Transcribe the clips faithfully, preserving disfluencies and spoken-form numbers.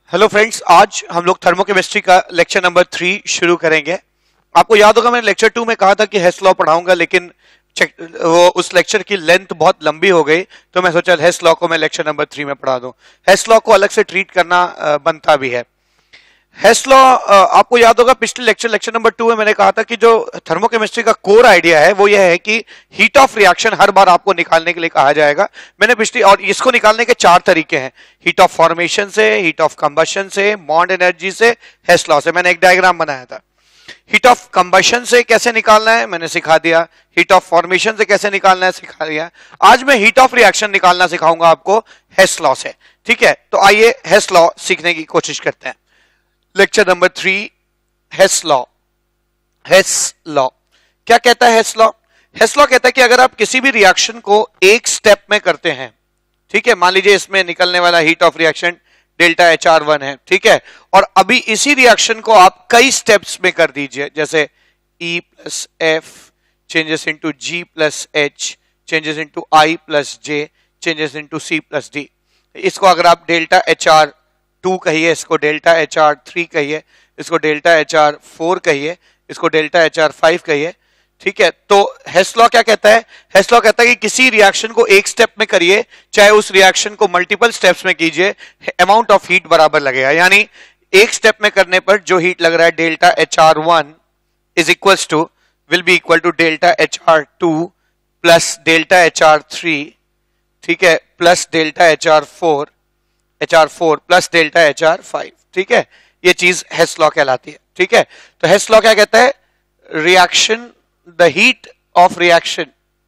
Hello friends, आज हम लोग थर्मोकेमिस्ट्री का लेक्चर नंबर थ्री शुरू करेंगे। आपको याद होगा मैंने लेक्चर टू में कहा था कि हेस लॉ पढ़ाऊंगा, लेकिन वो उस लेक्चर की लेंथ बहुत लंबी हो गई, तो मैं सोचा हेस लॉ को मैं लेक्चर नंबर थ्री में पढ़ा दूं। हेस लॉ को अलग से ट्रीट करना बनता भी है। हेस लॉ आपको याद होगा पिछले लेक्चर लेक्चर नंबर टू में मैंने कहा था कि जो थर्मोकेमिस्ट्री का कोर आइडिया है वो यह है कि हीट ऑफ रिएक्शन हर बार आपको निकालने के लिए कहा जाएगा। मैंने पिछली और इसको निकालने के चार तरीके हैं, हीट ऑफ फॉर्मेशन से, हीट ऑफ कंबशन से, बॉन्ड एनर्जी से, हेस लॉ से। मैंने एक डायग्राम बनाया था। हीट ऑफ कंबशन से कैसे निकालना है मैंने सिखा दिया, हीट ऑफ फॉर्मेशन से कैसे निकालना है सिखा दिया। आज मैं हीट ऑफ रिएक्शन निकालना सिखाऊंगा आपको हेस लॉ से। ठीक है, तो आइए हेस लॉ सीखने की कोशिश करते हैं। Lecture number three, Hess law. Hess law क्या कहता है? हेस लॉ हेस लॉ कहता है कि अगर आप किसी भी रिएक्शन को एक स्टेप में करते हैं, ठीक है, मान लीजिए इसमें निकलने वाला heat of reaction delta H R one है, ठीक है, और अभी इसी रिएक्शन को आप कई स्टेप्स में कर दीजिए, जैसे E plus F changes into G plus H changes into I plus J changes into C plus D। इसको अगर आप डेल्टा एच आर टू कहिए, इसको डेल्टा एच आर थ्री कहिए, इसको डेल्टा एच आर फोर कहिए, इसको डेल्टा एच आर फाइव कहिए, ठीक है। तो हेस लॉ क्या कहता है? हेस लॉ कहता है कि किसी रिएक्शन को एक स्टेप में करिए, चाहे उस रिएक्शन को मल्टीपल स्टेप्स में कीजिए, अमाउंट ऑफ हीट बराबर लगेगा। यानी एक स्टेप में करने पर जो हीट लग रहा है delta H R one is equals to will be equal to delta H R two plus delta H R three, ठीक है, plus delta H R four H R four plus delta H R five, ठीक है। ये चीज हेस law कहलाती है, ठीक है। तो हेस लॉ क्या कहता है? Reaction, the heat of reaction.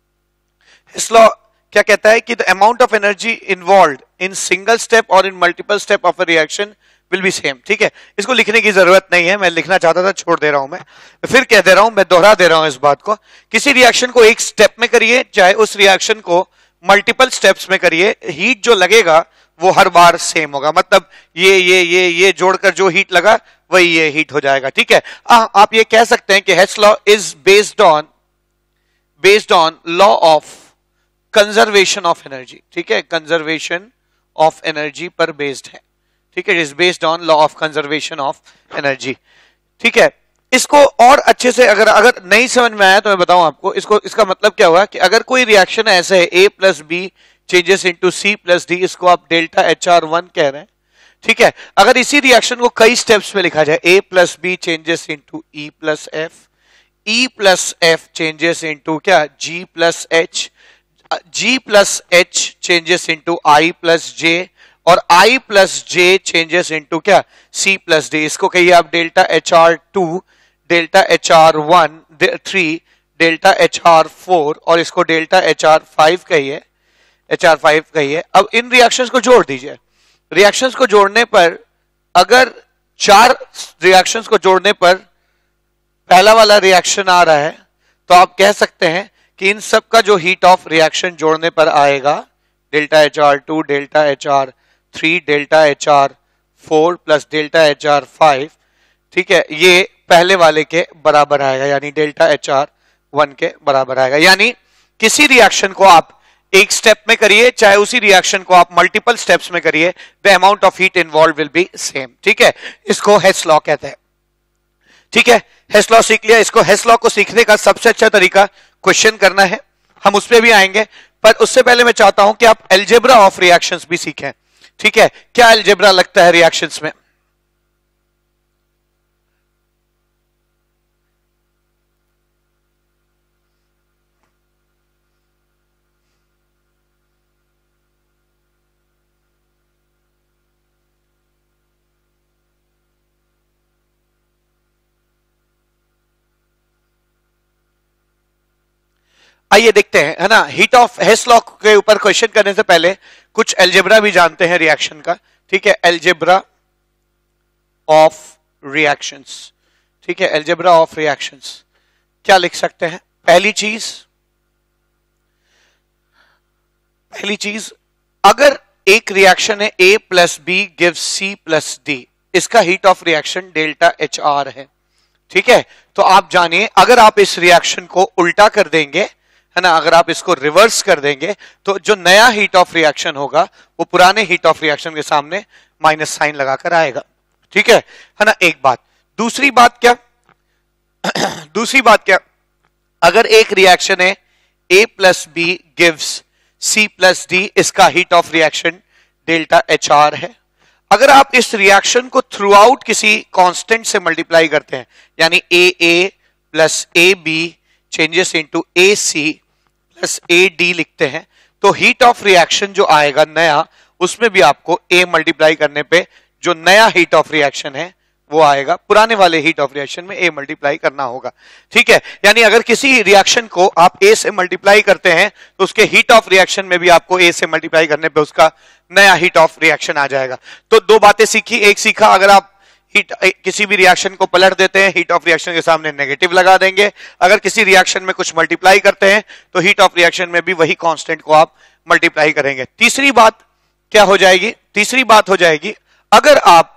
Hess law क्या कहता है कि the amount of energy involved in single step और in multiple step of a reaction will be same, ठीक है। इसको लिखने की जरूरत नहीं है, मैं लिखना चाहता था, छोड़ दे रहा हूं। मैं फिर कह दे रहा हूं, मैं दोहरा दे रहा हूं इस बात को। किसी रिएक्शन को एक स्टेप में करिए, चाहे उस रिएक्शन को मल्टीपल स्टेप्स में करिए, हीट जो लगेगा वो हर बार सेम होगा। मतलब ये ये ये ये जोड़कर जो हीट लगा वही ये हीट हो जाएगा, ठीक है। आ, आप ये कह सकते हैं कि Hess law is based on based on law of conservation of energy, ठीक है, कंजर्वेशन ऑफ एनर्जी पर बेस्ड है, ठीक है। Is based on law of conservation of energy, ठीक है। इसको और अच्छे से अगर अगर नहीं समझ में आया तो मैं बताऊं आपको। इसको इसका मतलब क्या हुआ कि अगर कोई रिएक्शन ऐसे है A plus B changes into C plus D, इसको आप डेल्टा एच आर वन कह रहे हैं, ठीक है। अगर इसी रिएक्शन को कई स्टेप्स में लिखा जाए, A plus B changes into E plus F, E plus F changes into क्या G plus H, G plus H changes into I plus J, और I plus J changes into क्या C plus D. इसको कहिए आप delta H R two, delta H R one three, delta H R four, और इसको delta H R five कहिए, H R five कहिए। अब इन रिएक्शंस को जोड़ दीजिए। रिएक्शंस को जोड़ने पर, अगर चार रिएक्शंस को जोड़ने पर पहला वाला रिएक्शन आ रहा है, तो आप कह सकते हैं कि इन सब का जो हीट ऑफ रिएक्शन जोड़ने पर आएगा delta H R two, delta H R three, delta H R four plus delta H R five, ठीक है, ये पहले वाले के बराबर आएगा, यानी डेल्टा एच आर वन के बराबर आएगा। यानी किसी रिएक्शन को आप एक स्टेप में करिए, चाहे उसी रिएक्शन को आप मल्टीपल स्टेप्स में करिए, the amount of heat involve will be same, ठीक है। इसको हेस लॉ कहते हैं, ठीक है। हेस लॉ सीख लिया। इसको हेस लॉ को सीखने का सबसे अच्छा तरीका क्वेश्चन करना है, हम उस पर भी आएंगे, पर उससे पहले मैं चाहता हूं कि आप अलजेब्रा ऑफ रिएक्शंस भी सीखें, ठीक है। क्या अलजेब्रा लगता है रिएक्शंस में? आइए देखते हैं, है ना। हीट ऑफ हेस लॉ के ऊपर क्वेश्चन करने से पहले कुछ अलजेब्रा भी जानते हैं रिएक्शन का, ठीक है। अलजेब्रा ऑफ रिएक्शंस, ठीक है, अलजेब्रा ऑफ रिएक्शंस क्या लिख सकते हैं? पहली चीज पहली चीज अगर एक रिएक्शन है A plus B give C plus D, इसका heat of reaction delta H R है, ठीक है। तो आप जानिए, अगर आप इस रिएक्शन को उल्टा कर देंगे, है ना, अगर आप इसको रिवर्स कर देंगे, तो जो नया हीट ऑफ रिएक्शन होगा वो पुराने हीट ऑफ रिएक्शन के सामने माइनस साइन लगाकर आएगा। ठीक है है ना। एक बात, दूसरी बात क्या दूसरी बात क्या अगर एक रिएक्शन है A plus B gives C plus D, इसका heat of reaction delta H R है। अगर आप इस रिएक्शन को थ्रू आउट किसी कांस्टेंट से मल्टीप्लाई करते हैं, यानी A A plus A B changes into A C plus A D लिखते हैं, तो हीट ऑफ रिएक्शन जो आएगा नया, उसमें भी आपको A मल्टीप्लाई करने पे जो नया हीट ऑफ रिएक्शन है वो आएगा, पुराने वाले हीट ऑफ रिएक्शन में A मल्टीप्लाई करना होगा। ठीक है, यानी अगर किसी रिएक्शन को आप A से मल्टीप्लाई करते हैं तो उसके हीट ऑफ रिएक्शन में भी आपको A से मल्टीप्लाई करने पे उसका नया हीट ऑफ रिएक्शन आ जाएगा। तो दो बातें सीखी। एक सीखा, अगर आप हीट किसी भी रिएक्शन को पलट देते हैं, हीट ऑफ रिएक्शन के सामने नेगेटिव लगा देंगे। अगर किसी रिएक्शन में कुछ मल्टीप्लाई करते हैं तो हीट ऑफ रिएक्शन में भी वही कांस्टेंट को आप मल्टीप्लाई करेंगे। तीसरी बात क्या हो जाएगी? तीसरी बात हो जाएगी, अगर आप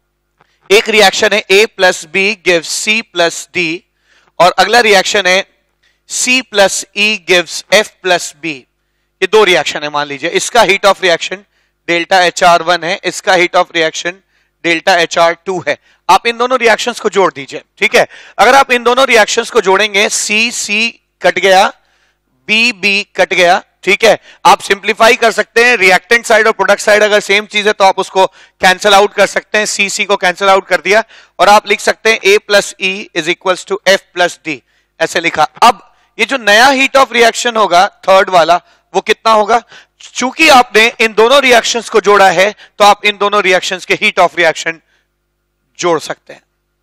एक रिएक्शन है A plus B gives C plus D, और अगला रिएक्शन है C plus E gives F plus B, ये दो रिएक्शन है मान लीजिए, इसका heat of reaction delta H R one है, इसका heat of reaction delta H R two है। आप इन दोनों रिएक्शंस को जोड़ दीजिए। ठीक है, अगर आप इन दोनों रिएक्शंस को जोड़ेंगे, C C कट गया, B B कट गया। ठीक है, आप सिंप्लीफाई कर सकते हैं, रिएक्टेंट साइड और प्रोडक्ट साइड अगर सेम चीज है तो आप उसको कैंसिल आउट कर सकते हैं। सी सी को कैंसिल आउट कर दिया और आप लिख सकते हैं A plus E is equals to F plus D, ऐसे लिखा। अब ये जो नया हीट ऑफ रिएक्शन होगा थर्ड वाला, वो कितना होगा? चूंकि आपने इन दोनों रिएक्शंस को जोड़ा है तो आप इन दोनों रिएक्शंस के हीट ऑफ रिएक्शन जोड़ सकते हैं।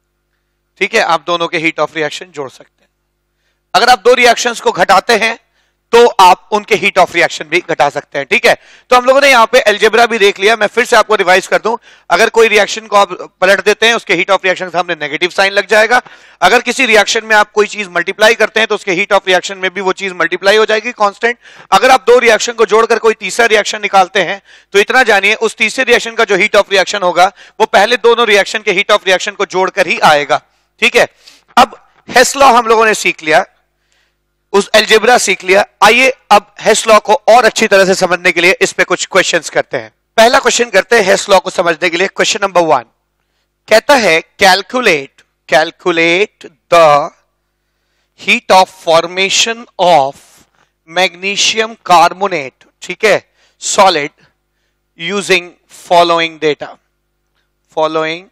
ठीक है, आप दोनों के हीट ऑफ रिएक्शन जोड़ सकते हैं। अगर आप दो रिएक्शंस को घटाते हैं तो आप उनके हीट ऑफ रिएक्शन भी घटा सकते हैं। ठीक है, तो हम लोगों ने यहां पे अलजेब्रा भी देख लिया। मैं फिर से आपको रिवाइज कर दूं, अगर कोई रिएक्शन को आप पलट देते हैं, उसके हीट ऑफ रिएक्शन के सामने नेगेटिव साइन लग जाएगा। अगर किसी रिएक्शन में आप कोई चीज मल्टीप्लाई करते हैं तो उसके हीट ऑफ रिएक्शन में भी वो चीज मल्टीप्लाई हो जाएगी कांस्टेंट। अगर आप दो रिएक्शन को जोड़कर कोई तीसरा रिएक्शन निकालते हैं तो इतना जानिए, उस तीसरे रिएक्शन का जो हीट ऑफ रिएक्शन होगा वो पहले दोनों रिएक्शन के हीट ऑफ रिएक्शन को जोड़कर ही आएगा। ठीक है, अब हेस लॉ हम लोगों ने सीख लिया, उस अलजेब्रा सीख लिया। आइए अब हेस लॉ को और अच्छी तरह से समझने के लिए इस पे कुछ क्वेश्चंस करते हैं। पहला क्वेश्चन करते हैं हेस लॉ को समझने के लिए। क्वेश्चन नंबर वन कहता है calculate calculate the heat of formation of magnesium carbonate, ठीक है, solid using following data following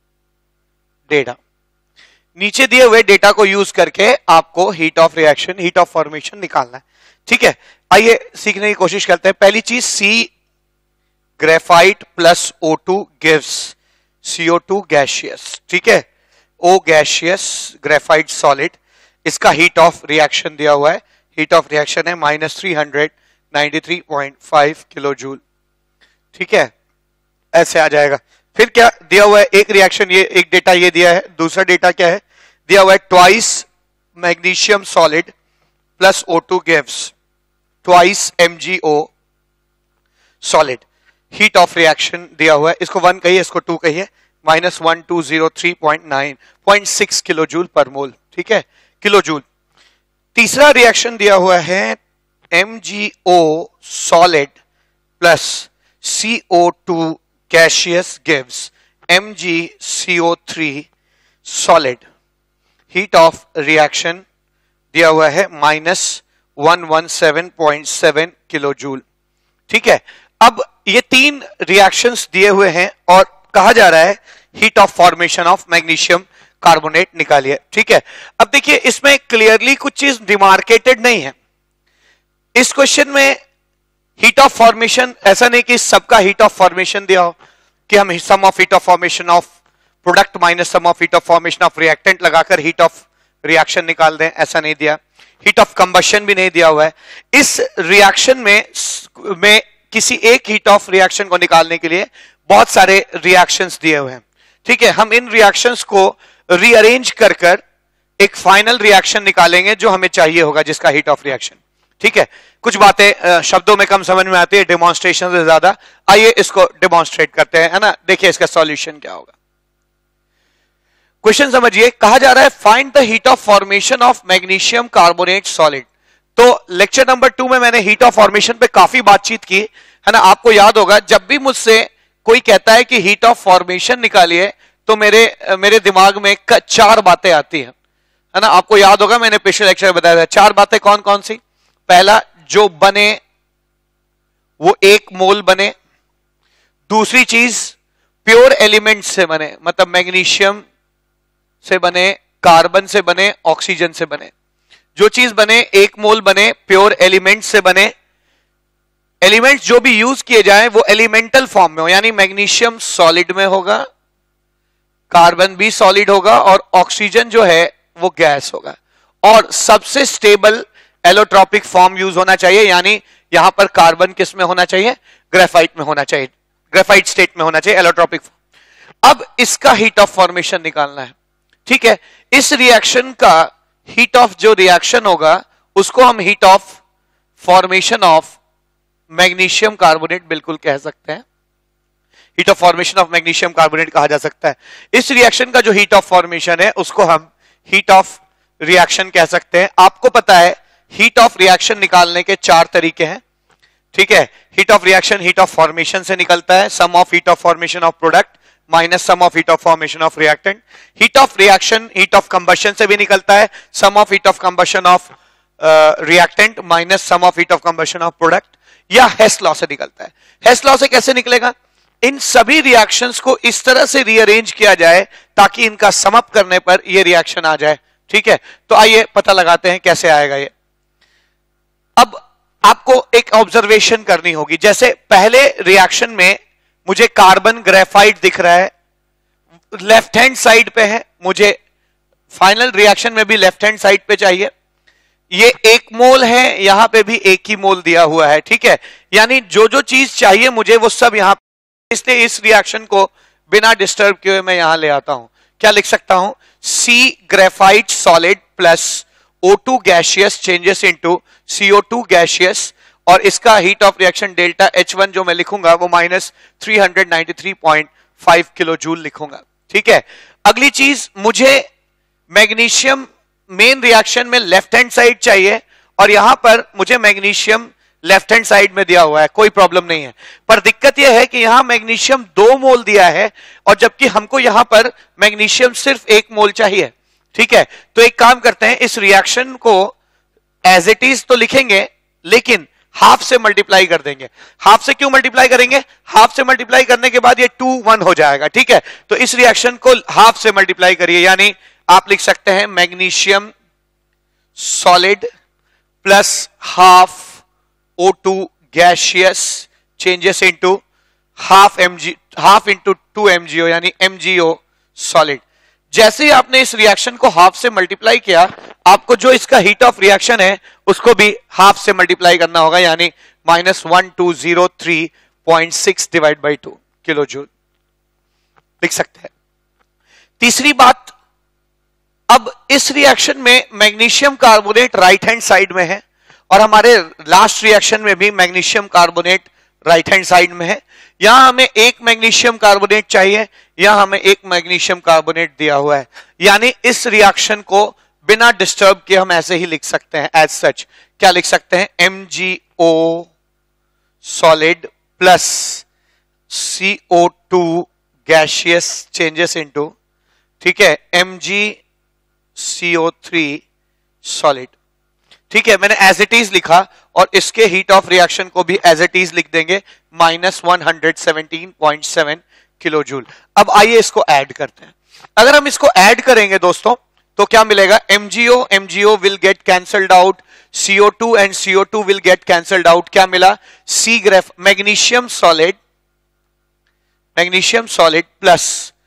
data नीचे दिए हुए डेटा को यूज करके आपको heat of reaction heat of formation निकालना है। ठीक है, आइए सीखने की कोशिश करते हैं। पहली चीज, C graphite plus O two gives C O two gaseous. ठीक है, ओ गैशियस ग्रेफाइट सॉलिड, इसका हीट ऑफ रिएक्शन दिया हुआ है, हीट ऑफ रिएक्शन है minus three hundred ninety three point five kilo joule. ठीक है, ऐसे आ जाएगा। फिर क्या दिया हुआ है? एक रिएक्शन, ये एक डेटा ये दिया है। दूसरा डेटा क्या है? दिया हुआ है twice magnesium solid plus O two gives twice M G O solid. Heat of reaction दिया हुआ है, इसको वन कहिए, इसको टू कहिए, minus one two zero three point nine point six kilo joule per mole. ठीक है, किलो जूल। तीसरा रिएक्शन दिया हुआ है M G O solid plus C O two gaseous gives M G C O three solid। Heat of reaction दिया हुआ है minus one one seven point seven kilo joule. ठीक है, अब ये तीन रिएक्शंस दिए हुए हैं और कहा जा रहा है heat of formation of magnesium carbonate निकालिए। ठीक है, अब देखिए इसमें क्लियरली कुछ चीज डिमार्केटेड नहीं है। इस क्वेश्चन में हीट ऑफ फॉर्मेशन, ऐसा नहीं कि सबका हीट ऑफ फॉर्मेशन दिया हो कि हम sum of heat of formation of product minus sum of heat of formation of reactant लगाकर हीट ऑफ रिएक्शन निकाल दें, ऐसा नहीं दिया। हीट ऑफ कंबशन भी नहीं दिया हुआ है। इस रिएक्शन में में किसी एक हीट ऑफ रिएक्शन को निकालने के लिए बहुत सारे रिएक्शंस दिए हुए हैं। ठीक है, हम इन रिएक्शंस को रीअरेंज कर कर एक फाइनल रिएक्शन निकालेंगे जो हमें चाहिए होगा, जिसका हीट ऑफ रिएक्शन। ठीक है, कुछ बातें शब्दों में कम समझ में आती है, डेमोन्स्ट्रेशन से ज्यादा। आइए इसको डेमोन्स्ट्रेट करते हैं, है ना। देखिए इसका सॉल्यूशन क्या होगा। क्वेश्चन समझिए, कहा जा रहा है find the heat of formation of magnesium carbonate solid. तो लेक्चर नंबर टू में मैंने हीट ऑफ फॉर्मेशन पे काफी बातचीत की, है ना। आपको याद होगा जब भी मुझसे कोई कहता है कि हीट ऑफ फॉर्मेशन निकालिए, तो मेरे मेरे दिमाग में चार बातें आती हैं, है ना। आपको याद होगा मैंने पिछले लेक्चर में बताया था चार बातें कौन कौन सी। पहला, जो बने वो एक मोल बने। दूसरी चीज, प्योर एलिमेंट से बने, मतलब मैग्नीशियम से बने, कार्बन से बने, ऑक्सीजन से बने। जो चीज बने एक मोल बने, प्योर एलिमेंट से बने। एलिमेंट्स जो भी यूज किए जाए वो एलिमेंटल फॉर्म में हो, यानी मैग्नीशियम सॉलिड में होगा, कार्बन भी सॉलिड होगा और ऑक्सीजन जो है वो गैस होगा। और सबसे स्टेबल एलोट्रॉपिक फॉर्म यूज होना चाहिए, यानी यहां पर कार्बन किस में होना चाहिए, ग्रेफाइट में होना चाहिए, ग्रेफाइट स्टेट में होना चाहिए एलोट्रॉपिक फॉर्म। अब इसका हीट ऑफ फॉर्मेशन निकालना है, ठीक है। इस रिएक्शन का हीट ऑफ जो रिएक्शन होगा उसको हम heat of formation of magnesium carbonate बिल्कुल कह सकते हैं, heat of formation of magnesium carbonate कहा जा सकता है। इस रिएक्शन का जो हीट ऑफ फॉर्मेशन है उसको हम हीट ऑफ रिएक्शन कह सकते हैं। आपको पता है हीट ऑफ रिएक्शन निकालने के चार तरीके हैं, ठीक है। Heat of reaction heat of formation से निकलता है, sum of heat of formation of product minus sum of heat of formation of reactant. Heat of reaction heat of combustion से भी निकलता है, sum of heat of combustion of reactant minus sum of heat of combustion of product, या Hess law से निकलता है। हेस law से कैसे निकलेगा, इन सभी रिएक्शंस को इस तरह से रीअरेंज किया जाए ताकि इनका सम अप करने पर यह रिएक्शन आ जाए, ठीक है। तो आइए पता लगाते हैं कैसे आएगा ये। अब आपको एक ऑब्जर्वेशन करनी होगी, जैसे पहले रिएक्शन में मुझे कार्बन ग्रेफाइट दिख रहा है, लेफ्ट हैंड साइड पे है, मुझे फाइनल रिएक्शन में भी लेफ्ट हैंड साइड पे चाहिए। ये एक मोल है, यहां पे भी एक ही मोल दिया हुआ है, ठीक है। यानी जो जो चीज चाहिए मुझे वो सब यहां, इसलिए इस रिएक्शन को बिना डिस्टर्ब किए मैं यहां ले आता हूं। क्या लिख सकता हूं, C graphite solid plus O two gaseous changes into C O two gaseous, और इसका heat of reaction delta H one जो मैं लिखूंगा वो minus three hundred ninety three point five kilo joule लिखूंगा, ठीक है। अगली चीज, मुझे मैग्नीशियम मेन रिएक्शन में लेफ्ट हैंड साइड चाहिए और यहां पर मुझे मैग्नीशियम लेफ्ट हैंड साइड में दिया हुआ है, कोई प्रॉब्लम नहीं है। पर दिक्कत यह है कि यहां मैग्नीशियम दो मोल दिया है और जबकि हमको यहां पर मैग्नीशियम सिर्फ एक मोल चाहिए, ठीक है। तो एक काम करते हैं, इस रिएक्शन को एज इट इज तो लिखेंगे लेकिन हाफ से मल्टीप्लाई कर देंगे। हाफ से क्यों मल्टीप्लाई करेंगे, हाफ से मल्टीप्लाई करने के बाद ये टू वन हो जाएगा, ठीक है। तो इस रिएक्शन को हाफ से मल्टीप्लाई करिए, यानी आप लिख सकते हैं magnesium solid plus half O two gaseous changes into half MG half into two MGO, यानी एमजीओ सॉलिड। जैसे ही आपने इस रिएक्शन को हाफ से मल्टीप्लाई किया, आपको जो इसका हीट ऑफ रिएक्शन है उसको भी हाफ से मल्टीप्लाई करना होगा, यानी minus one two zero three point six divide by two kilo joule लिख सकते हैं। तीसरी बात, अब इस रिएक्शन में magnesium carbonate right hand side में है और हमारे लास्ट रिएक्शन में भी magnesium carbonate right hand side में है। यहां हमें एक मैग्नीशियम कार्बोनेट चाहिए, यहां हमें एक मैग्नीशियम कार्बोनेट दिया हुआ है, यानी इस रिएक्शन को बिना डिस्टर्ब किए हम ऐसे ही लिख सकते हैं एज सच। क्या लिख सकते हैं, M G O solid plus C O two gaseous changes into, ठीक है, M G C O three solid, ठीक है। मैंने एज इट इज लिखा और इसके हीट ऑफ रिएक्शन को भी एज इट इज लिख देंगे, minus one hundred seventeen point seven kilo joule. अब आइए इसको ऐड करते हैं। अगर हम इसको ऐड करेंगे दोस्तों तो क्या मिलेगा, MGO MGO will get cancelled out, C O two and C O two will get cancelled out. क्या मिला, C graph magnesium solid magnesium solid plus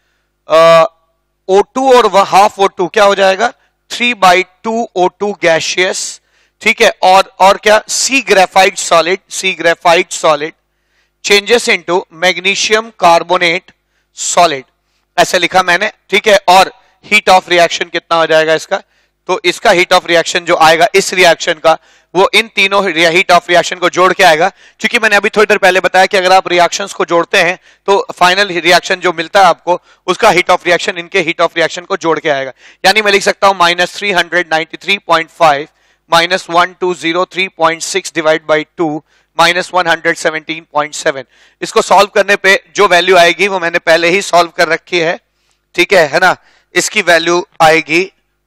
O two और हाफ ओ टू क्या हो जाएगा, three by two O two gaseous, ठीक है। और और क्या, C graphite solid C graphite solid changes into magnesium carbonate solid, ऐसे लिखा मैंने, ठीक है। और हीट ऑफ रिएक्शन कितना हो जाएगा इसका, तो इसका हीट ऑफ रिएक्शन जो आएगा इस रिएक्शन का, वो इन तीनों हीट ऑफ रिएक्शन को जोड़ के आएगा। क्योंकि मैंने अभी थोड़ी देर पहले बताया कि अगर आप रिएक्शंस को जोड़ते हैं तो फाइनल रिएक्शन जो मिलता है आपको उसका हीट ऑफ रिएक्शन इनके हीट ऑफ रिएक्शन को जोड़ के आएगा। यानी मैं लिख सकता हूं minus three hundred ninety three point five minus one two zero three point six divide by two minus one hundred seventeen point seven. इसको सॉल्व करने पे जो वैल्यू आएगी वो मैंने पहले ही सॉल्व कर रखी है, ठीक है है ना। इसकी वैल्यू आएगी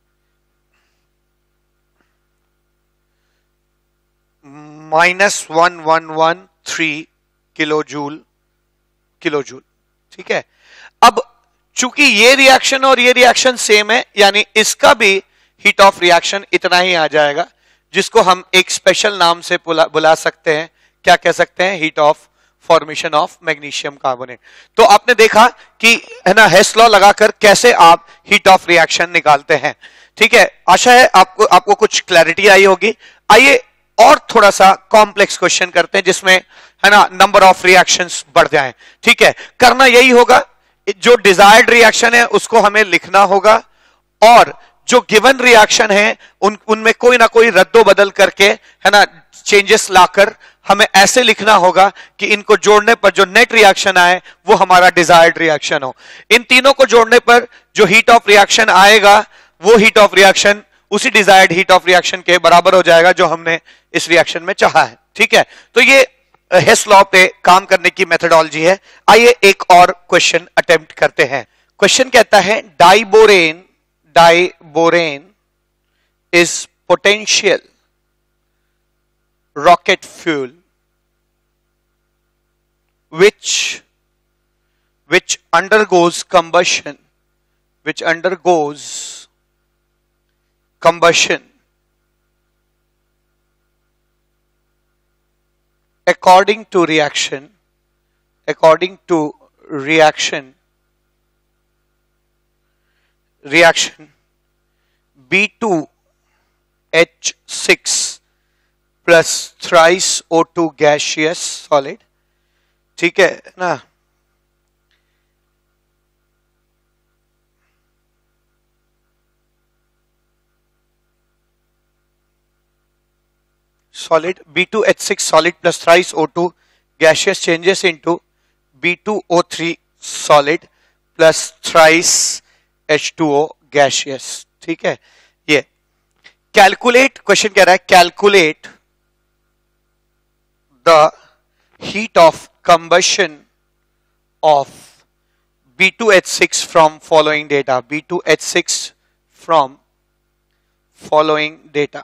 minus one one one three kilo joule kilo joule ठीक है। अब चूंकि ये रिएक्शन और ये रिएक्शन सेम है, यानी इसका भी हीट ऑफ रिएक्शन इतना ही आ जाएगा, जिसको हम एक स्पेशल नाम से बुला, बुला सकते हैं। क्या कह सकते हैं? Heat of formation of magnesium carbonate. तो आपने देखा कि है ना, हेस लॉ लगाकर कैसे आप हीट ऑफ रिएक्शन निकालते हैं, ठीक है। आशा है आपको आपको कुछ क्लैरिटी आई होगी। आइए और थोड़ा सा कॉम्प्लेक्स क्वेश्चन करते हैं, जिसमें है ना नंबर ऑफ रिएक्शंस बढ़ जाएं, ठीक है। करना यही होगा, जो डिजायर्ड रिएक्शन है उसको हमें लिखना होगा, और जो गिवन रिएक्शन है उन उनमें कोई ना कोई रद्दो बदल करके है ना चेंजेस लाकर हमें ऐसे लिखना होगा कि इनको जोड़ने पर जो नेट रिएक्शन आए वो हमारा डिजायर्ड रिएक्शन हो। इन तीनों को जोड़ने पर जो हीट ऑफ रिएक्शन आएगा वो हीट ऑफ रिएक्शन उसी डिजायर्ड हीट ऑफ रिएक्शन के बराबर हो जाएगा जो हमने इस रिएक्शन में चाहा है, ठीक है। तो ये हेस लॉ पे काम करने की मेथोडोलॉजी है। आइए एक और क्वेश्चन अटेम्प्ट करते हैं। क्वेश्चन कहता है diborane diborane is potential rocket fuel which which undergoes combustion which undergoes combustion according to reaction according to reaction reaction B two H six plus thrice O two gaseous solid, ठीक है ना। solid B two H six solid plus thrice O two gaseous changes into B two O three solid plus thrice H two O gaseous, ठीक है। ये calculate, question कह रहा है calculate the heat of combustion of B two H six from following data B two H six from following data।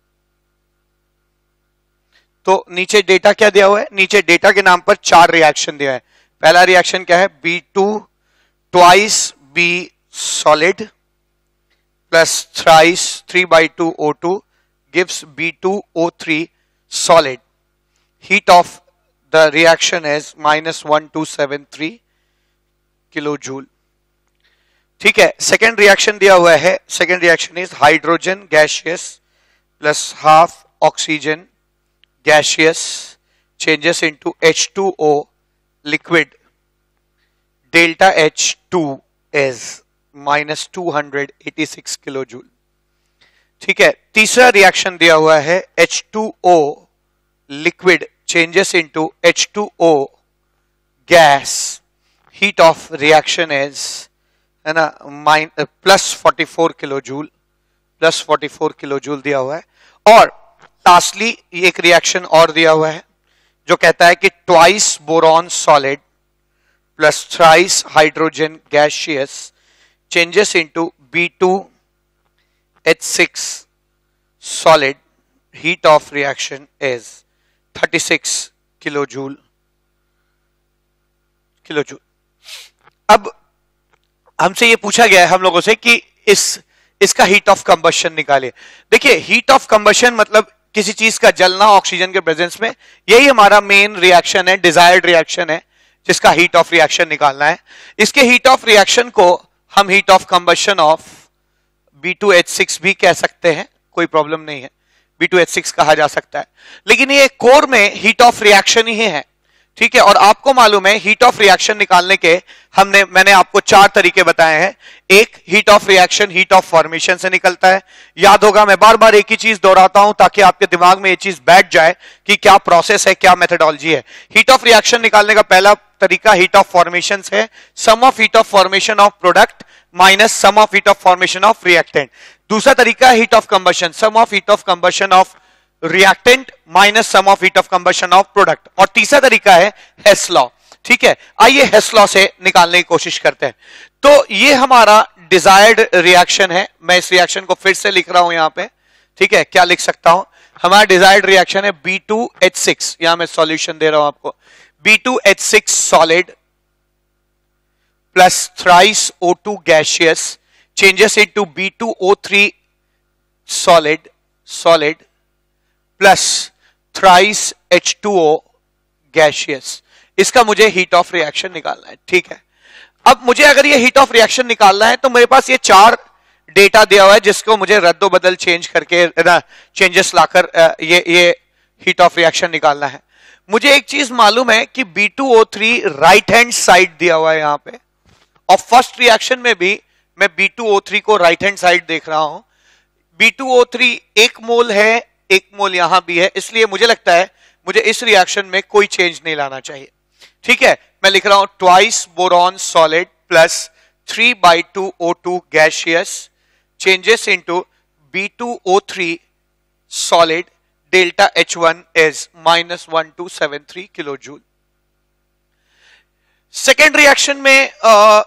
तो नीचे data क्या दिया हुआ है? नीचे डेटा के नाम पर चार रिएक्शन दिया है। पहला रिएक्शन क्या है? B two twice B solid plus thrice three by two O two gives B two O three solid. Heat of the reaction is minus one two seven three kilojoule, ठीक है। Second reaction दिया हुआ है, second reaction is hydrogen gaseous plus half oxygen gaseous changes into H two O liquid, delta H two is minus two hundred eighty-six kilojoule, ठीक है। तीसरा reaction दिया हुआ है H two O liquid changes into H two O gas, heat of reaction is है ना minus plus forty four kilo joule plus forty four kilo joule दिया हुआ है। और लास्टली एक रिएक्शन और दिया हुआ है जो कहता है कि twice boron solid plus thrice hydrogen gaseous changes into B two H six solid, heat of reaction is thirty six kilojoule kilojoule. अब हमसे ये पूछा गया है हम लोगों से कि इस इसका हीट ऑफ कंबशन निकालिए। देखिए हीट ऑफ कंबशन मतलब किसी चीज का जलना ऑक्सीजन के प्रेजेंस में, यही हमारा मेन रिएक्शन है, डिजायर्ड रिएक्शन है जिसका हीट ऑफ रिएक्शन निकालना है। इसके हीट ऑफ रिएक्शन को हम heat of combustion of B two H six भी कह सकते हैं, कोई प्रॉब्लम नहीं है, B two H six कहा जा सकता है। लेकिन ये कोर में हीट ऑफ रिएक्शन ही है, ठीक है। और आपको मालूम है हीट ऑफ रिएक्शन निकालने के हमने मैंने आपको चार तरीके बताए हैं। एक heat of reaction heat of formation से निकलता है। याद होगा मैं बार बार एक ही चीज दोहराता हूं ताकि आपके दिमाग में ये चीज बैठ जाए कि क्या प्रोसेस है, क्या मेथोडोलॉजी है। हीट ऑफ रिएक्शन निकालने का पहला तरीका हीट ऑफ फॉर्मेशन है, sum of heat of formation of product minus sum of heat of formation of reactant. दूसरा तरीका heat of combustion, sum of heat of combustion of reactant minus sum of heat of combustion of product. और तीसरा तरीका है हेस law. ठीक है, आइए हेस law से निकालने की कोशिश करते हैं। तो ये हमारा डिजायर्ड रिएक्शन है। मैं इस रिएक्शन को फिर से लिख रहा हूं यहां पे। ठीक है, क्या लिख सकता हूं? हमारा डिजायर्ड रिएक्शन है बी टू एच सिक्स, यहां मैं सॉल्यूशन दे रहा हूं आपको। B two H six solid plus thrice O two gaseous changes into B two O three solid solid plus thrice H two O gaseous. इसका मुझे heat of reaction निकालना है। ठीक है, अब मुझे अगर ये हीट ऑफ रिएक्शन निकालना है तो मेरे पास ये चार डेटा दिया हुआ है जिसको मुझे रद्दो बदल चेंज करके चेंजेस लाकर ये ये हीट ऑफ रिएक्शन निकालना है। मुझे एक चीज मालूम है कि B two O three right hand side दिया हुआ है यहां पे, और फर्स्ट रिएक्शन में भी मैं बी टू ओ थ्री को राइट हैंड साइड देख रहा हूं। बी टू ओ थ्री एक मोल है, एक मोल यहां भी है, इसलिए मुझे लगता है मुझे इस रिएक्शन में कोई चेंज नहीं लाना चाहिए। ठीक है, मैं लिख रहा हूं twice boron solid plus three by two O two gaseous changes into B two O three solid delta H one is minus one two seven three kilo joule. Second reaction में आ,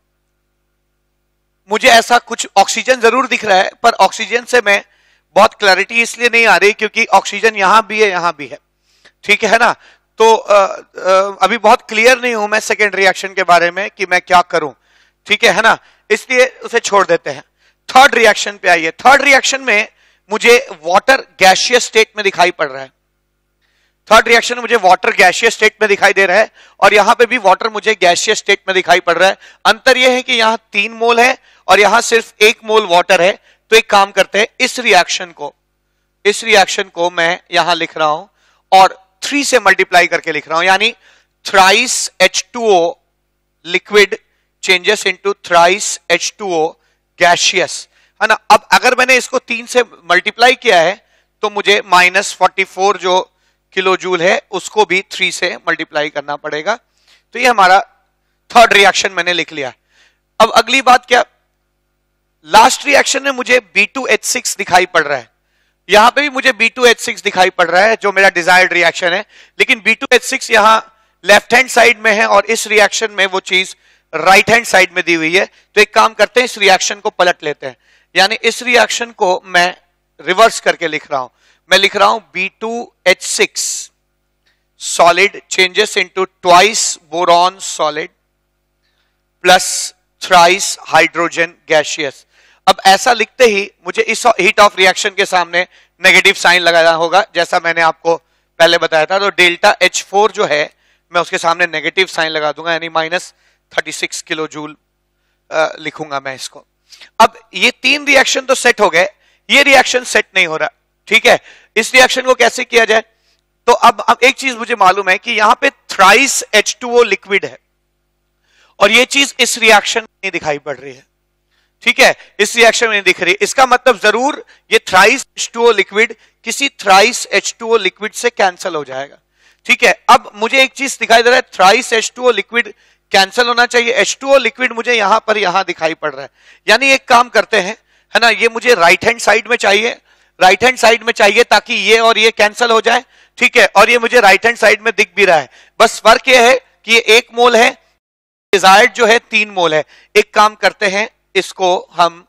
मुझे ऐसा कुछ ऑक्सीजन जरूर दिख रहा है, पर ऑक्सीजन से मैं बहुत क्लैरिटी इसलिए नहीं आ रही क्योंकि ऑक्सीजन यहां भी है, यहां भी है। ठीक है ना, तो आ, आ, अभी बहुत क्लियर नहीं हूं मैं सेकेंड रिएक्शन के बारे में कि मैं क्या करूं। ठीक है ना, इसलिए उसे छोड़ देते हैं। थर्ड रिएक्शन पे आइए। थर्ड रिएक्शन में मुझे वाटर गैसियस स्टेट में दिखाई पड़ रहा है। थर्ड रिएक्शन में मुझे वाटर गैसियस स्टेट में दिखाई दे रहा है, और यहां पे भी वाटर मुझे गैसियस स्टेट में दिखाई पड़ रहा है। अंतर यह है कि यहां तीन मोल है और यहां सिर्फ एक मोल वाटर है। तो एक काम करते हैं, इस रिएक्शन को इस रिएक्शन को मैं यहां लिख रहा हूं और थ्री से मल्टीप्लाई करके लिख रहा हूं, यानी thrice H two O liquid changes into thrice H two O gaseous, है ना। अब अगर मैंने इसको तीन से मल्टीप्लाई किया है तो मुझे माइनस फोर्टी फोर जो किलो जूल है उसको भी थ्री से मल्टीप्लाई करना पड़ेगा। तो ये हमारा थर्ड रिएक्शन मैंने लिख लिया। अब अगली बात क्या, लास्ट रिएक्शन में मुझे बी टू एच सिक्स दिखाई पड़ रहा है। यहां पे भी मुझे बी टू एच सिक्स दिखाई पड़ रहा है जो मेरा डिजायर्ड रिएक्शन है, लेकिन बी टू एच सिक्स यहां लेफ्ट हैंड साइड में है और इस रिएक्शन में वो चीज राइट हैंड साइड में दी हुई है। तो एक काम करते हैं, इस रिएक्शन को पलट लेते हैं, यानी इस रिएक्शन को मैं रिवर्स करके लिख रहा हूं। मैं लिख रहा हूं B two H six solid changes into twice boron solid plus thrice hydrogen gaseous. अब ऐसा लिखते ही मुझे इस हीट ऑफ रिएक्शन के सामने नेगेटिव साइन लगाना होगा, जैसा मैंने आपको पहले बताया था। तो डेल्टा एच फोर जो है मैं उसके सामने नेगेटिव साइन लगा दूंगा, यानी minus thirty six kilo joule लिखूंगा मैं इसको। अब ये तीन रिएक्शन तो सेट हो गए, ये रिएक्शन सेट नहीं हो रहा। ठीक है, इस रिएक्शन को कैसे किया जाए? तो अब अब एक चीज मुझे मालूम है कि यहां पे thrice H two O liquid है और ये चीज इस रिएक्शन में नहीं दिखाई पड़ रही है। ठीक है, इस रिएक्शन में नहीं दिख रही। इसका मतलब जरूर ये thrice H two O liquid किसी thrice H two O liquid से कैंसिल हो जाएगा। ठीक है, अब मुझे एक चीज दिखाई दे रहा है, thrice H two O liquid cancel होना चाहिए। एच टू ओ लिक्विड मुझे यहां पर यहां दिखाई पड़ रहा है, यानी एक काम करते हैं, है ना, ये मुझे राइट हैंड साइड में चाहिए, राइट हैंड साइड में चाहिए ताकि ये और ये कैंसिल हो जाए। ठीक है, और ये मुझे राइट हैंड साइड में दिख भी रहा है। बस फर्क ये है कि ये एक मोल है, डिजायर्ड जो है तीन मोल है। एक काम करते हैं, इसको हम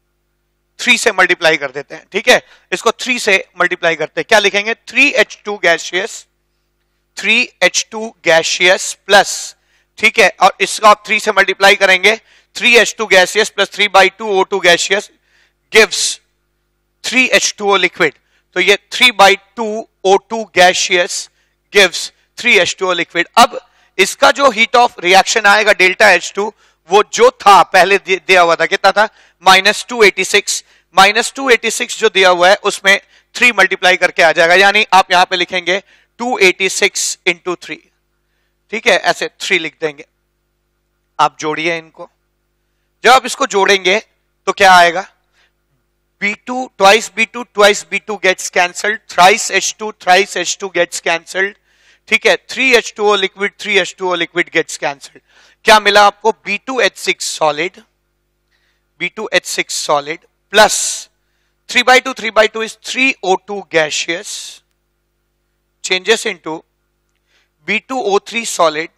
थ्री से मल्टीप्लाई कर देते हैं। ठीक है, इसको थ्री से मल्टीप्लाई करते हैं। क्या लिखेंगे? Three H two gaseous three H two gaseous plus, ठीक है, और इसको आप थ्री से मल्टीप्लाई करेंगे, three H two gaseous plus three by two O two gaseous gives three H two O liquid. तो ये three by two O two gaseous gives three H two O liquid. अब इसका जो heat of reaction आएगा delta H two, वो जो था पहले दिया हुआ था, कितना था? Minus two eighty six. Minus two eighty six जो दिया हुआ है उसमें थ्री मल्टीप्लाई करके आ जाएगा, यानी आप यहां पे लिखेंगे two eighty six into three. ठीक है, ऐसे थ्री लिख देंगे। आप जोड़िए इनको। जब आप इसको जोड़ेंगे तो क्या आएगा? B two twice B two twice B two gets cancelled, thrice H two thrice H two gets cancelled. ठीक है, three H two O liquid three H two O liquid gets cancelled. क्या मिला आपको? B two H six solid B two H six solid plus three by two, three by two is three O two gaseous changes into B two O three solid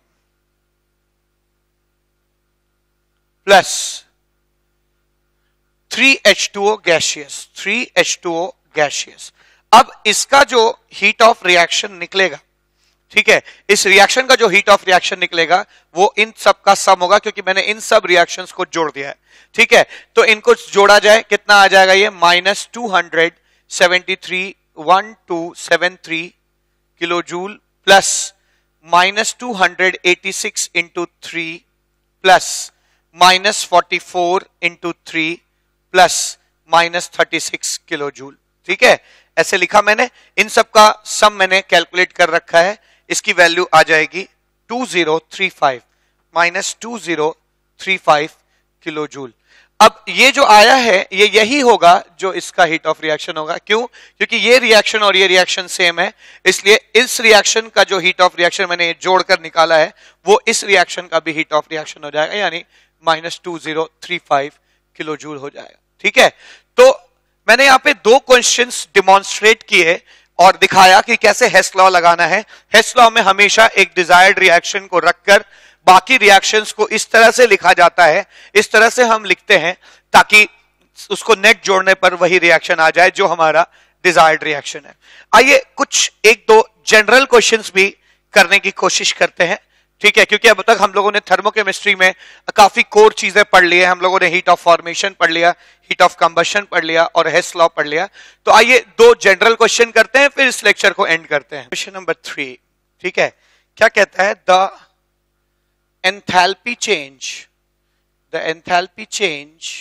plus three H two O gaseous, three H two O gaseous. अब इसका जो heat of reaction निकलेगा, ठीक है, इस reaction का जो heat of reaction निकलेगा वो इन सब का सम होगा, क्योंकि मैंने इन सब रिएक्शंस को जोड़ दिया है, ठीक है. तो इनको जोड़ा जाए, कितना आ जाएगा ये, minus two hundred seventy three one two seven three kilo joule plus minus two hundred eighty six into three plus minus forty four into three plus minus thirty six kilo joule. ठीक है, ऐसे लिखा मैंने. इन सब का सम मैंने calculate कर रखा है. इसकी वैल्यू आ जाएगी two zero three five minus two zero three five kilo joule. अब ये जो आया है ये यही होगा जो इसका हीट ऑफ रिएक्शन होगा. क्यों? क्योंकि ये रिएक्शन और ये रिएक्शन सेम है, इसलिए इस रिएक्शन का जो हीट ऑफ रिएक्शन मैंने जोड़कर निकाला है वो इस रिएक्शन का भी हीट ऑफ रिएक्शन हो जाएगा, यानी minus two zero three five kilo joule हो जाएगा. ठीक है, तो मैंने यहां पे दो क्वेश्चंस डिमॉन्स्ट्रेट किए और दिखाया कि कैसे हेस लॉ लगाना है. हेस लॉ में हमेशा एक डिजायर्ड रिएक्शन को रखकर बाकी रिएक्शंस को इस तरह से लिखा जाता है, इस तरह से हम लिखते हैं ताकि उसको नेट जोड़ने पर वही रिएक्शन आ जाए जो हमारा डिजायर्ड रिएक्शन है. आइए कुछ एक दो जनरल क्वेश्चंस भी करने की कोशिश करते हैं. ठीक है, क्योंकि अब तक हम लोगों ने थर्मोकेमिस्ट्री में काफी कोर चीजें पढ़ ली है. हम लोगों ने हीट ऑफ फॉर्मेशन पढ़ लिया, हीट ऑफ कंबशन पढ़ लिया और हेस लॉ पढ़ लिया. तो आइए दो जनरल क्वेश्चन करते हैं, फिर इस लेक्चर को एंड करते हैं. क्वेश्चन नंबर थ्री, ठीक है, क्या कहता है? The enthalpy change the enthalpy change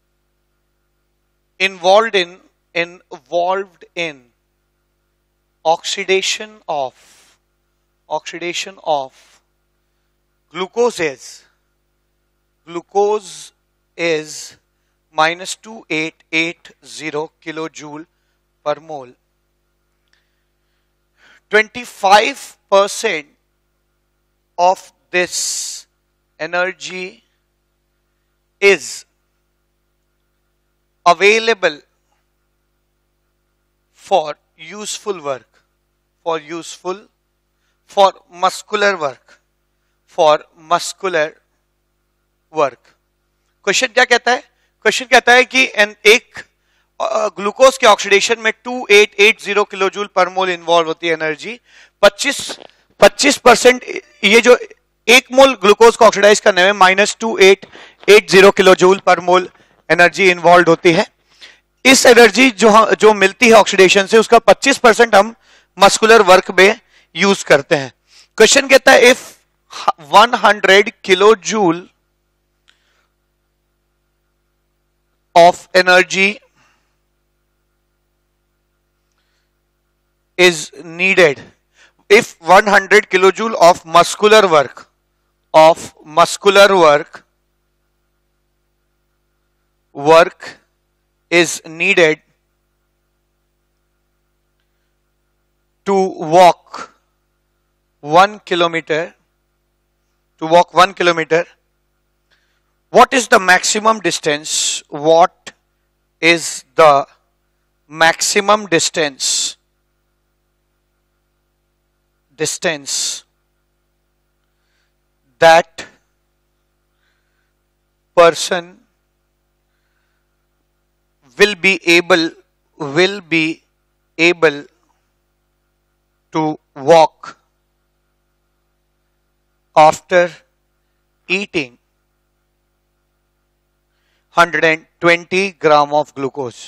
involved in involved in oxidation of oxidation of glucose is glucose is minus two eight eight zero kilojoule per mole. Twenty-five percent of this energy is available for useful work, for useful, for muscular work, for muscular work. Question क्या कहता है? Question कहता है कि एक glucose के oxidation में two eight eight zero kilo joule per mole involve होती है एनर्जी. पच्चीस पच्चीस परसेंट ये जो एक मोल ग्लूकोज को ऑक्सीडाइज करने में minus two eight eight zero kilo joule per mole energy involve होती है. इस एनर्जी जो जो मिलती है ऑक्सीडेशन से उसका पच्चीस परसेंट हम मस्कुलर वर्क में यूज करते हैं. क्वेश्चन कहता है if one hundred kilo joule of energy is needed, if one hundred kilojoule of muscular work of muscular work work is needed to walk one kilometer to walk one kilometer, what is the maximum distance what is the maximum distance distance that person will be able will be able to walk after eating one hundred twenty gram of glucose.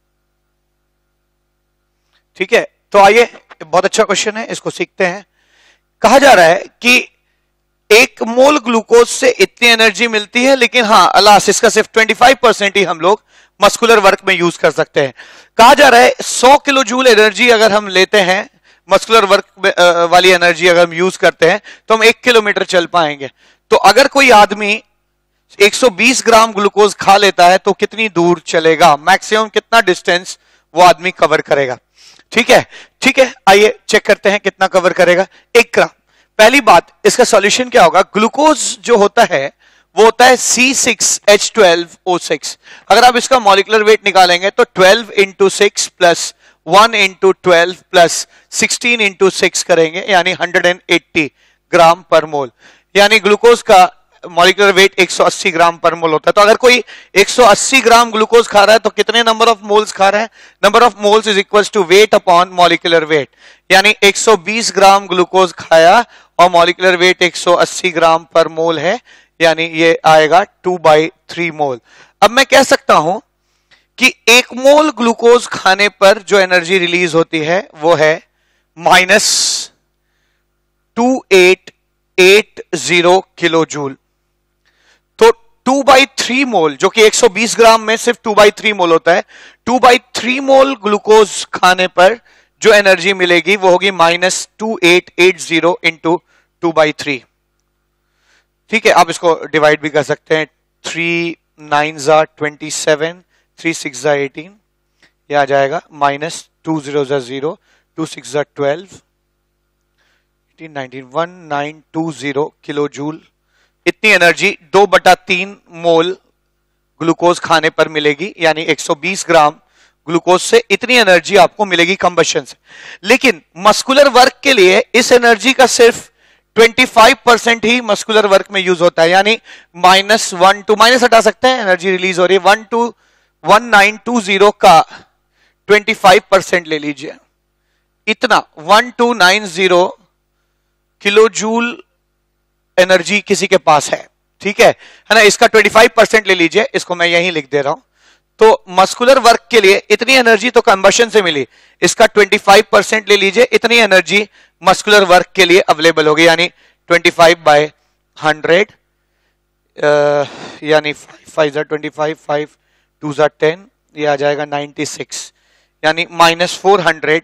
ठीक है, तो आइए, बहुत अच्छा question है, इसको सीखते हैं. कहा जा रहा है कि एक मोल ग्लूकोज से इतनी एनर्जी मिलती है, लेकिन हाँ अलास इसका सिर्फ पच्चीस परसेंट ही हम लोग मस्कुलर वर्क में यूज कर सकते हैं. कहा जा रहा है सौ किलो जूल एनर्जी अगर हम लेते हैं, मस्कुलर वर्क वाली एनर्जी अगर हम यूज करते हैं तो हम एक किलोमीटर चल पाएंगे. तो अगर कोई आदमी एक सौ बीस ग्राम ग्लूकोज खा लेता है तो कितनी दूर चलेगा, मैक्सिमम कितना डिस्टेंस वो आदमी कवर करेगा. ठीक है, ठीक है, आइए चेक करते हैं कितना कवर करेगा. एक ग्राम. पहली बात, इसका सॉल्यूशन क्या होगा? ग्लूकोज जो होता है वो होता है C six H twelve O six. अगर आप इसका मॉलिक्यूलर वेट निकालेंगे तो twelve into six plus one into twelve plus sixteen into six करेंगे, यानी हंड्रेड एट्टी ग्राम पर मोल, यानी ग्लूकोज का मॉलिक्यूलर वेट एक सौ अस्सी ग्राम पर मोल होता है। तो अगर कोई एक सौ अस्सी ग्राम ग्लूकोज खा रहा है तो कितने नंबर ऑफ मोल्स खा रहा है? Number of moles is equal to weight upon molecular weight, यानी एक सौ बीस ग्राम ग्लूकोज खाया और मॉलिक्यूलर वेट एक सौ अस्सी ग्राम पर मोल है, यानी ये आएगा टू बाई थ्री मोल। अब मैं कह सकता हूं कि एक मोल ग्लूकोज खाने पर जो एनर्जी रिलीज होती है वो है minus two eight eight zero kilo joule. तो टू बाई थ्री मोल, जो कि एक सौ बीस ग्राम में सिर्फ टू बाई थ्री मोल होता है, two by three mole glucose खाने पर जो एनर्जी मिलेगी वो होगी minus two eight eight zero into two by three. ठीक है, आप इसको डिवाइड भी कर सकते हैं, थ्री नाइन जा ट्वेंटी सेवन, थ्री सिक्स जा एटीन, ये आ जाएगा माइनस टू जीरो जा जीरो, टू सिक्स जा twelve, eighteen nineteen, one nine two zero kilo joule. इतनी एनर्जी दो बटा तीन मोल ग्लूकोज खाने पर मिलेगी, यानी एक सौ बीस ग्राम ग्लूकोज से इतनी एनर्जी आपको मिलेगी कंबशन से। लेकिन मस्कुलर वर्क के लिए इस एनर्जी का सिर्फ पच्चीस परसेंट ही मस्कुलर वर्क में यूज होता है, यानी माइनस वन टू माइनस हटा सकते हैं, एनर्जी रिलीज हो रही है one two one nine two zero का पच्चीस परसेंट ले लीजिए, इतना one two nine zero kilo joule energy किसी के पास है। ठीक है है ना, इसका पच्चीस परसेंट ले लीजिए, इसको मैं यहीं लिख दे रहा हूं। तो मस्कुलर वर्क के लिए इतनी एनर्जी तो कंबशन से मिली, इसका पच्चीस परसेंट ले लीजिए, इतनी एनर्जी मस्कुलर वर्क के लिए अवेलेबल होगी, यानी पच्चीस बाय हंड्रेड, यानी फाइव जा ट्वेंटी फाइव, फाइव टू जा टेन, ये आ जाएगा नाइन्टी सिक्स, यानी minus four hundred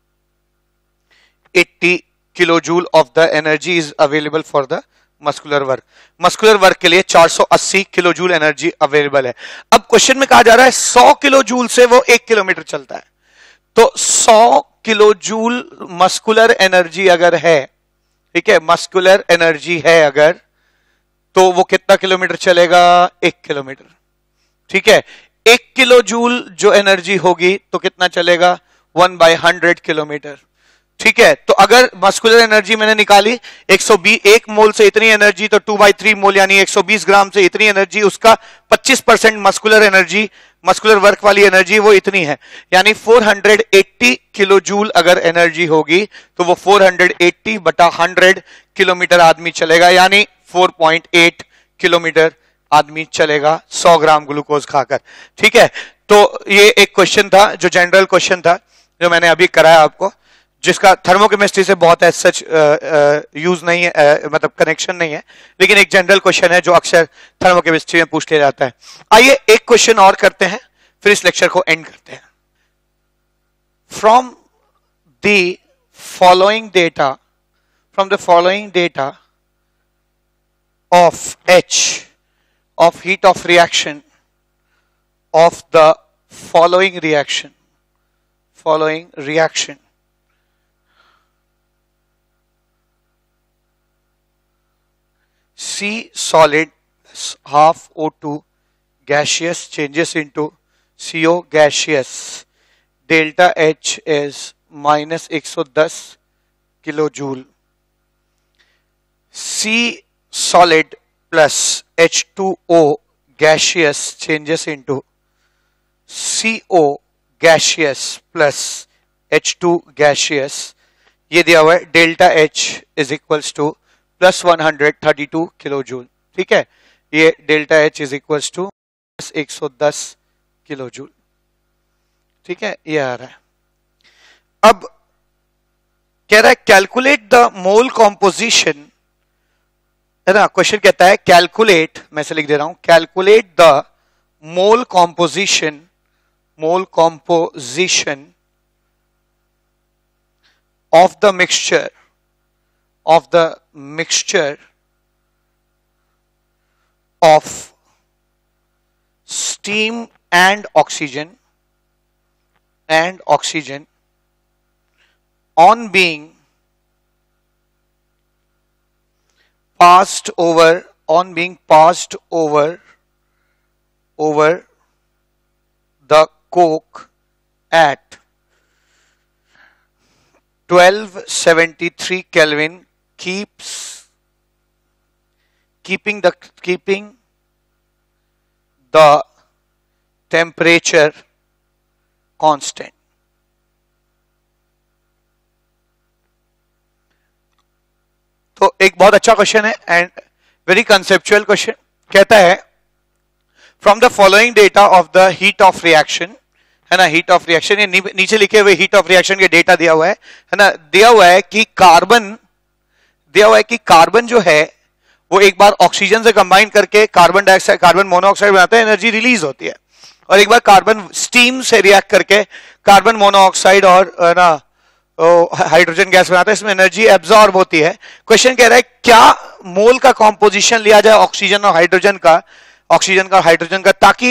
eighty kilo joule of the energy is available for the muscular work. Muscular work के लिए चार सौ अस्सी किलो जूल एनर्जी अवेलेबल है। अब क्वेश्चन में कहा जा रहा है सौ किलो जूल से वो एक किलोमीटर चलता है, तो सौ किलो जूल मस्कुलर एनर्जी अगर है, ठीक है, मस्कुलर एनर्जी है अगर, तो वो कितना किलोमीटर चलेगा? एक किलोमीटर। ठीक है, एक किलो जूल जो एनर्जी होगी तो कितना चलेगा? One by hundred kilometre. ठीक है, तो अगर मस्कुलर एनर्जी मैंने निकाली एक सौ बीस, एक मोल से इतनी एनर्जी, तो टू बाई थ्री मोल यानी एक सौ बीस ग्राम से इतनी एनर्जी, उसका पच्चीस percent muscular energy, muscular work वाली एनर्जी वो इतनी है, यानी चार सौ अस्सी किलो जूल अगर एनर्जी होगी तो वो चार सौ अस्सी बटा हंड्रेड किलोमीटर आदमी चलेगा, यानी चार पॉइंट आठ किलोमीटर आदमी चलेगा सौ ग्राम ग्लूकोज खाकर। ठीक है, तो ये एक क्वेश्चन था जो जनरल क्वेश्चन था जो मैंने अभी कराया आपको, जिसका थर्मोकेमिस्ट्री से बहुत है सच यूज नहीं है, uh, मतलब कनेक्शन नहीं है, लेकिन एक जनरल क्वेश्चन है जो अक्सर थर्मोकेमिस्ट्री में पूछ लिया जाता है। आइए एक क्वेश्चन और करते हैं, फिर इस लेक्चर को एंड करते हैं। From the following data from the following data of H of heat of reaction of the following reaction following reaction C solid half O two gaseous changes into C O gaseous, delta H is minus one hundred ten kilojoule. C solid plus H two O gaseous changes into C O gaseous plus H two gaseous, ये दिया हुआ है, delta H is equals to plus one hundred thirty two kilo joule. ठीक है, ये delta H is equal to एक सौ दस किलो जूल। ठीक है, ये आ रहा है। अब कह रहा है कैलकुलेट द मोल कॉम्पोजिशन, है ना, क्वेश्चन कहता है कैलकुलेट, मैं से लिख दे रहा हूं, calculate the mole composition mole composition of the mixture of the mixture of steam and oxygen and oxygen on being passed over on being passed over over the coke at twelve seventy-three Kelvin keeps keeping the keeping the temperature constant. तो एक बहुत अच्छा question है and very conceptual question. कहता है from the following data of the heat of reaction, है ना, heat of reaction, ये नीचे लिखे हुए हीट ऑफ रिएक्शन के डेटा दिया हुआ है है ना. दिया हुआ है कि कार्बन दिया हुआ है कि कार्बन जो है वो एक बार ऑक्सीजन से कंबाइन करके कार्बन डाइऑक्साइड कार्बन मोनोऑक्साइड बनाता है, एनर्जी रिलीज होती है. और एक बार कार्बन स्टीम से रिएक्ट करके कार्बन मोनोऑक्साइड और ना हाइड्रोजन गैस बनाता है, इसमें एनर्जी एब्जॉर्ब होती है. क्वेश्चन कह रहा है क्या मोल का कॉम्पोजिशन लिया जाए ऑक्सीजन और हाइड्रोजन का ऑक्सीजन का और हाइड्रोजन का, ताकि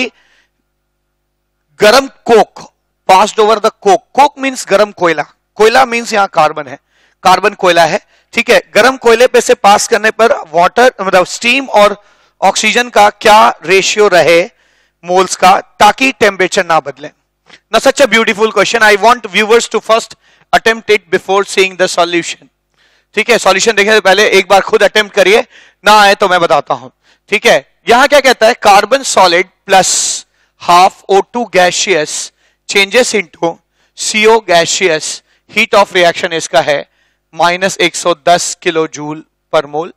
गरम coke passed over the coke. Coke means गरम कोयला, कोयला मींस यहां कार्बन है, कार्बन कोयला है, ठीक है. गरम कोयले पे से पास करने पर वाटर मतलब स्टीम और ऑक्सीजन का क्या रेशियो रहे मोल्स का, ताकि टेम्परेचर ना बदले. ना such a beautiful question. I want viewers to first attempt it before seeing the solution. ठीक है, सॉल्यूशन देखने से पहले एक बार खुद अटेम्प्ट करिए, ना आए तो मैं बताता हूं. ठीक है, यहां क्या कहता है, carbon solid plus half O two gaseous changes into C O gaseous. Heat of reaction इसका है माइनस एक सौ दस किलो जूल पर मोल.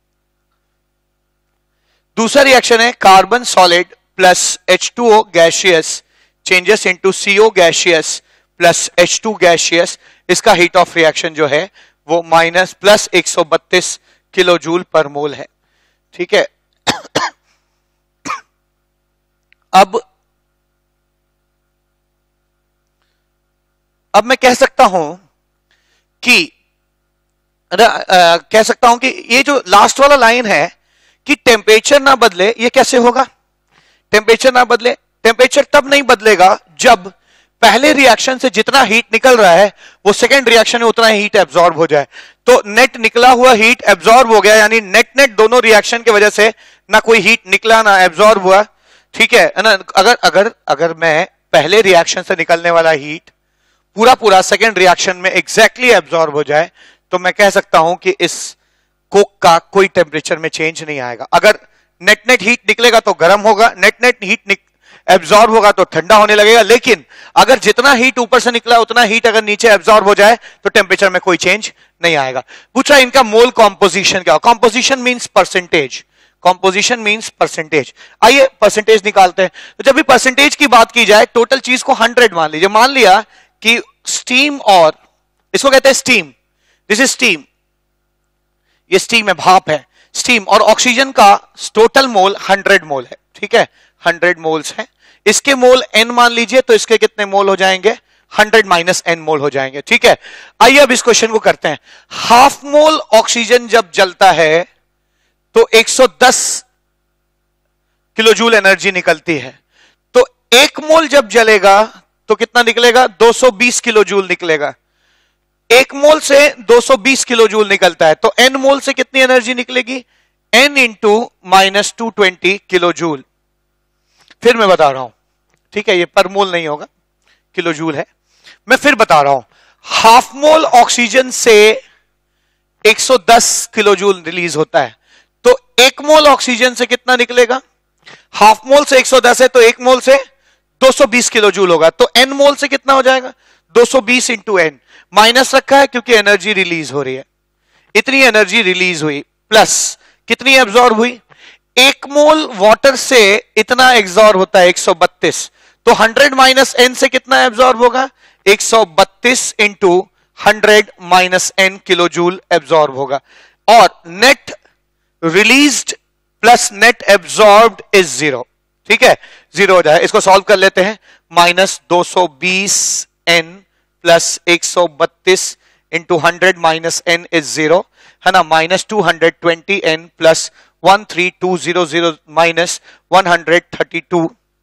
दूसरा रिएक्शन है carbon solid plus H two O gaseous changes into C O gaseous plus H two gaseous. इसका heat of reaction जो है वो माइनस प्लस एक सौ बत्तीस किलो जूल पर मोल है. ठीक है. अब अब मैं कह सकता हूं कि आ, आ, कह सकता हूं कि ये जो लास्ट वाला लाइन है कि टेम्परेचर ना बदले, ये कैसे होगा. टेम्परेचर ना बदले, टेम्परेचर तब नहीं बदलेगा जब पहले रिएक्शन से जितना हीट निकल रहा है वो सेकेंड रिएक्शन में उतना ही हीट एब्जॉर्ब हो जाए. तो नेट निकला हुआ हीट एब्जॉर्ब हो गया, यानी नेट नेट दोनों रिएक्शन की वजह से ना कोई हीट निकला ना एब्जॉर्ब हुआ. ठीक है ना. अगर अगर अगर मैं पहले रिएक्शन से निकलने वाला हीट पूरा पूरा सेकेंड रिएक्शन में एग्जैक्टली एब्जॉर्ब हो जाए तो मैं कह सकता हूं कि इस कोक का कोई टेम्परेचर में चेंज नहीं आएगा. अगर नेट नेट हीट निकलेगा तो गर्म होगा, नेट नेट हीट एब्जॉर्ब होगा तो ठंडा होने लगेगा. लेकिन अगर जितना हीट ऊपर से निकला उतना हीट अगर नीचे एब्जॉर्ब हो जाए तो टेम्परेचर में कोई चेंज नहीं आएगा. पूछा इनका मोल कॉम्पोजिशन क्या. Composition means percentage, composition means percentage. आइए परसेंटेज निकालते हैं. तो जब भी परसेंटेज की बात की जाए टोटल चीज को हंड्रेड मान लीजिए. मान लिया कि स्टीम, और इसको कहते हैं स्टीम, दिस इज स्टीम, ये स्टीम है, भाप है, स्टीम और ऑक्सीजन का टोटल मोल हंड्रेड मोल है. ठीक है, हंड्रेड मोल्स है. इसके मोल n मान लीजिए तो इसके कितने मोल हो जाएंगे, हंड्रेड माइनस n मोल हो जाएंगे. ठीक है. आइए अब इस क्वेश्चन को करते हैं. हाफ मोल ऑक्सीजन जब जलता है तो एक सौ दस किलो जूल एनर्जी निकलती है. तो एक मोल जब जलेगा तो कितना निकलेगा, दो सौ बीस किलो जूल निकलेगा. एक मोल से दो सौ बीस किलो जूल निकलता है तो n मोल से कितनी एनर्जी निकलेगी, n into minus two twenty kilo joule. फिर मैं बता रहा हूं, ठीक है, ये पर मोल नहीं होगा, किलो जूल है. मैं फिर बता रहा हूं, हाफ मोल ऑक्सीजन से एक सौ दस किलो जूल रिलीज होता है तो एक मोल ऑक्सीजन से कितना निकलेगा, हाफ मोल से एक सौ दस है तो एक मोल से दो सौ बीस किलो जूल होगा. तो n मोल से कितना हो जाएगा, दो सौ बीस इंटू एन. माइनस रखा है क्योंकि एनर्जी रिलीज हो रही है, इतनी एनर्जी रिलीज हुई, प्लस कितनी एब्जॉर्ब हुई, एक मोल वाटर से इतना एब्जॉर्ब होता है एक सौ बत्तीस. तो हंड्रेड माइनस एन से कितना एब्जॉर्ब होगा, एक सौ बत्तीस into hundred minus n kilo joule absorb होगा. और net released plus net absorbed is zero. ठीक है, जीरो हो जाए. इसको सॉल्व कर लेते हैं. माइनस दो सौ बीस एन प्लस एक सौ बत्तीस into hundred minus n is zero, है ना. Minus two hundred twenty n plus one three two zero zero minus one hundred thirty two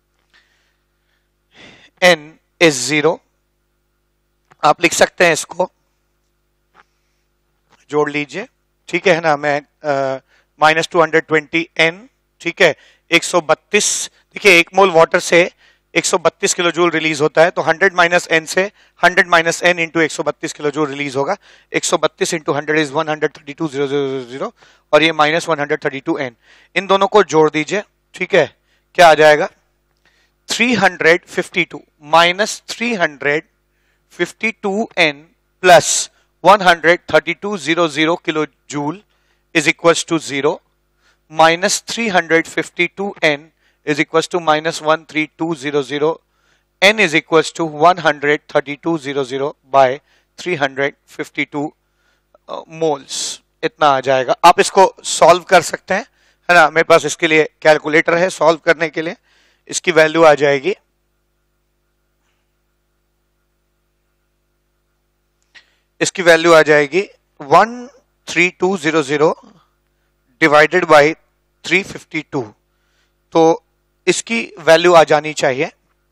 n is zero. आप लिख सकते हैं, इसको जोड़ लीजिए. ठीक है ना. मैं minus two hundred twenty n, ठीक है, एक सौ बत्तीस। देखिए एक मोल वाटर से एक सौ बत्तीस किलो जूल रिलीज होता है, तो हंड्रेड माइनस एन से हंड्रेड माइनस एन इंटू एक सौ बत्तीस किलो जूल रिलीज होगा। एक सौ बत्तीस into hundred is one hundred thirty two zero zero zero और ये minus one hundred thirty two n. इन दोनों को जोड़ दीजिए, ठीक है, क्या आ जाएगा? Three hundred fifty two minus three hundred fifty two n plus one hundred thirty two zero zero kilo joule is equals to zero, minus three hundred fifty-two n is equals to minus one three two zero zero, n is equals to one hundred thirty-two zero zero by three hundred fifty-two uh, moles। इतना आ जाएगा। आप इसको solve कर सकते हैं, है ना, मेरे पास इसके लिए कैलकुलेटर है सॉल्व करने के लिए। इसकी वैल्यू आ जाएगी इसकी वैल्यू आ जाएगी one three two zero zero divided by three fifty two, तो इसकी वैल्यू आ जानी चाहिए,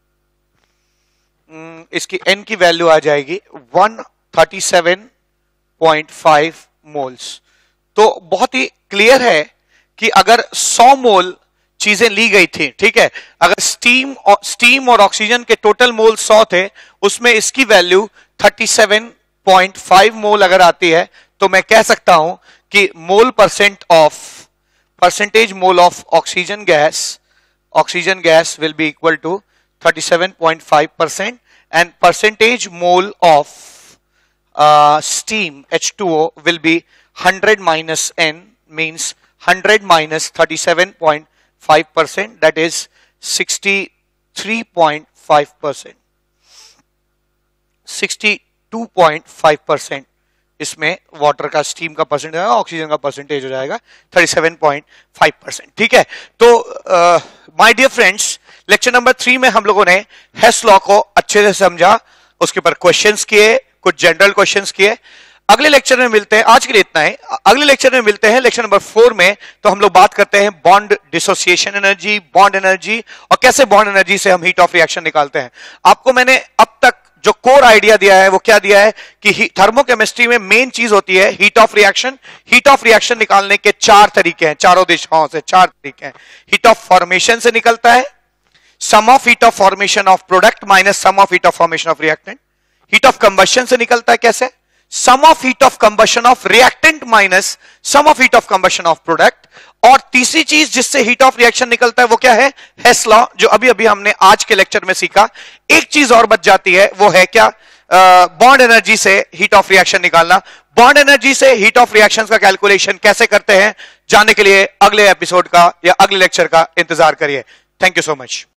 इसकी n की वैल्यू आ जाएगी one thirty seven point five moles. तो बहुत ही क्लियर है कि अगर सौ मोल चीजें ली गई थी, ठीक है, अगर स्टीम और स्टीम और ऑक्सीजन के टोटल मोल सौ थे, उसमें इसकी value thirty seven point five mole अगर आती है, तो मैं कह सकता हूं कि mole percent of percentage mole of oxygen gas oxygen gas will be equal to thirty seven point five percent and percentage mole of steam H two O will be hundred minus n means hundred minus thirty seven point five percent, that is sixty three point five percent, sixty two point five percent इसमें water का steam का percentage oxygen का percentage हो जाएगा thirty seven point five percent. ठीक है, तो my dear friends, lecture number three में हम लोगों ने हेस लॉ को अच्छे से समझा, उसके ऊपर क्वेश्चंस किए, कुछ जनरल क्वेश्चंस किए। अगले लेक्चर में मिलते हैं, आज के लिए इतना है, अगले लेक्चर में मिलते हैं लेक्चर नंबर फोर में। तो हम लोग बात करते हैं bond dissociation energy, bond energy और कैसे बॉन्ड एनर्जी से हम हीट ऑफ रिएक्शन निकालते हैं। आपको मैंने अब तक जो कोर आइडिया दिया है वो क्या दिया है कि थर्मोकेमिस्ट्री में मेन चीज होती है heat of reaction. Heat of reaction निकालने के चार तरीके हैं, चारों दिशाओं से चार तरीके हैं। हीट ऑफ फॉर्मेशन से निकलता है, sum of heat of formation of product minus sum of heat of formation of reactant. Heat of combustion से निकलता है कैसे, sum of heat of combustion of reactant minus sum of heat of combustion of product. और तीसरी चीज जिससे heat of reaction निकलता है वो क्या है, हेस लॉ, जो अभी अभी हमने आज के लेक्चर में सीखा। एक चीज और बच जाती है, वो है क्या, बॉन्ड एनर्जी से हीट ऑफ रिएक्शन निकालना। बॉन्ड एनर्जी से हीट ऑफ रिएक्शन का कैलकुलेशन कैसे करते हैं, जानने के लिए अगले एपिसोड का या अगले लेक्चर का इंतजार करिए। Thank you so much.